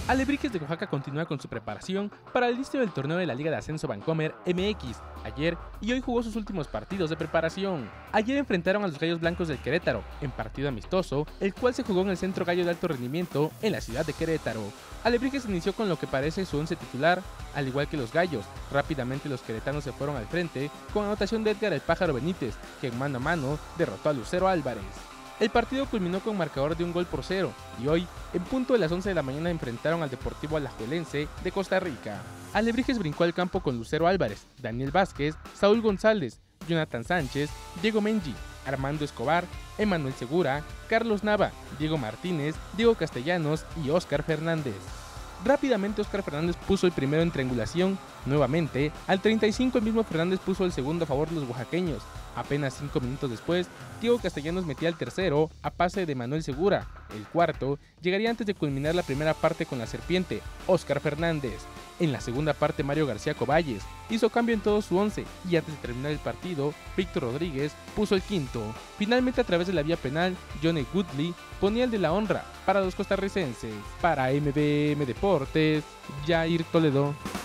Alebrijes de Oaxaca continúa con su preparación para el inicio del torneo de la Liga de Ascenso Bancomer MX, ayer y hoy jugó sus últimos partidos de preparación. Ayer enfrentaron a los Gallos Blancos del Querétaro, en partido amistoso, el cual se jugó en el Centro Gallo de Alto Rendimiento en la ciudad de Querétaro. Alebrijes inició con lo que parece su once titular, al igual que los Gallos. Rápidamente los queretanos se fueron al frente con anotación de Edgar el Pájaro Benítez, que en mano a mano derrotó a Lucero Álvarez. El partido culminó con marcador de 1-0 y hoy, en punto de las 11 de la mañana, enfrentaron al Deportivo Alajuelense de Costa Rica. Alebrijes brincó al campo con Lucero Álvarez, Daniel Vázquez, Saúl González, Jonathan Sánchez, Diego Mengi, Armando Escobar, Emanuel Segura, Carlos Nava, Diego Martínez, Diego Castellanos y Óscar Fernández. Rápidamente Óscar Fernández puso el primero en triangulación. Nuevamente, al 35 el mismo Fernández puso el segundo a favor de los oaxaqueños. Apenas 5 minutos después, Diego Castellanos metía el tercero a pase de Manuel Segura. El cuarto llegaría antes de culminar la primera parte con la serpiente, Óscar Fernández. En la segunda parte, Mario García Coballes hizo cambio en todo su once y antes de terminar el partido, Víctor Rodríguez puso el quinto. Finalmente, a través de la vía penal, Johnny Goodley ponía el de la honra para los costarricenses. Para MBM Deportes, Jair Toledo.